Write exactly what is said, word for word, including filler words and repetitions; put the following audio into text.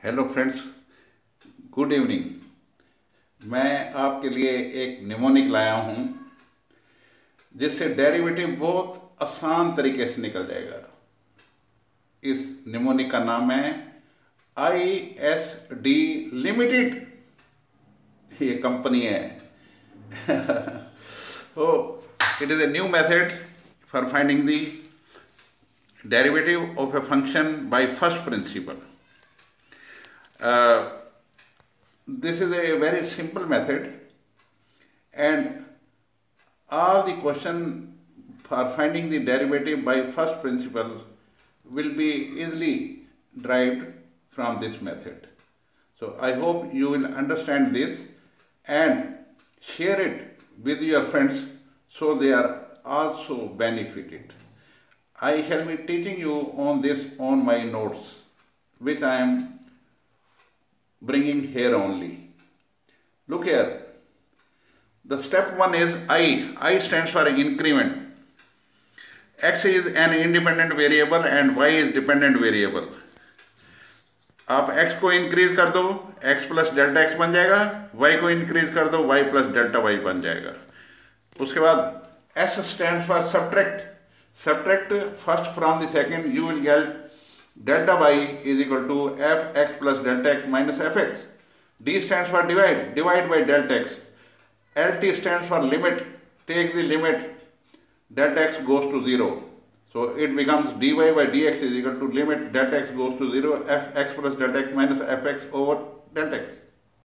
Hello friends, good evening. मैं आपके लिए एक निमोनिक लाया हूँ जिससे डेरिवेटिव बहुत आसान तरीके से निकल जाएगा। इस निमोनिक का नाम है आई एस डी लिमिटेड। ये कंपनी है। So it is a new method for finding the derivative of a function by first principle. Uh, this is a very simple method, and all the question for finding the derivative by first principle will be easily derived from this method. So I hope you will understand this and share it with your friends so they are also benefited. I shall be teaching you on this on my notes, which I am bringing here only. Look here. The step one is I. I stands for increment. X is an independent variable and Y is dependent variable. आप x को increase कर दो, x plus delta x बन जाएगा, y को increase कर दो, y plus delta y बन जाएगा। उसके बाद S stands for subtract. Subtract first from the second, you will get delta y is equal to fx plus delta x minus fx. D stands for divide. Divide by delta x. L T stands for limit. Take the limit. Delta x goes to zero. So it becomes dy by dx is equal to limit delta x goes to zero, fx plus delta x minus fx over delta x.